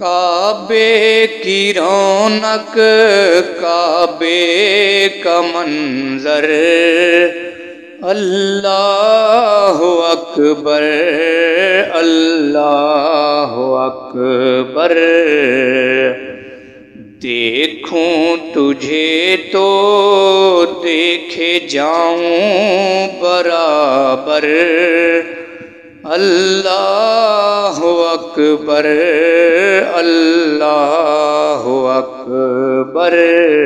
کعبے کی رونق، کعبے کا منظر، اللہ اکبر اللہ اکبر۔ دیکھوں تجھے تو دیکھے جاؤں برابر، اللہ اکبر اللہ اکبر۔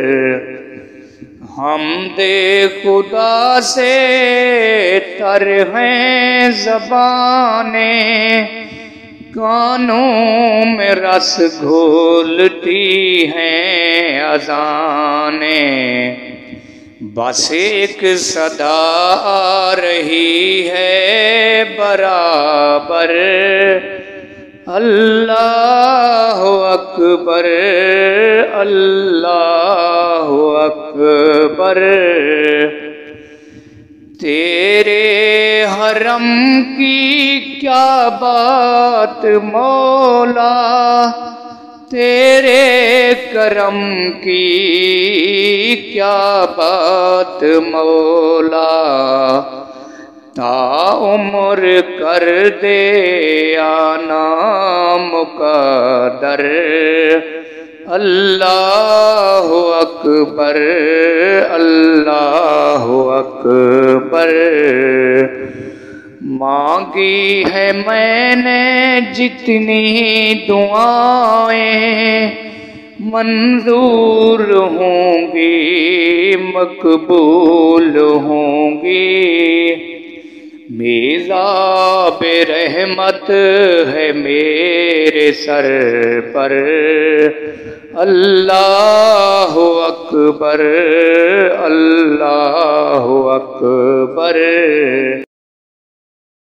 حمد خدا سے تر ہیں زبانیں، کانوں میں رس گھولتی ہیں اذانیں، بس ایک صدا آ رہی ہے برابر، اللہ اکبر اللہ اکبر۔ تیرے حرم کی کیا بات مولا، تیرے کرم کی کیا بات مولا، تا عمر کر دے آنا مقدر، اللہ اکبر اللہ اکبر۔ مانگی ہے میں نے جتنی دعائیں، منظور ہوں گی مقبول ہوں گی، میزاب رحمت ہے میرے سر پر، اللہ اکبر اللہ اکبر۔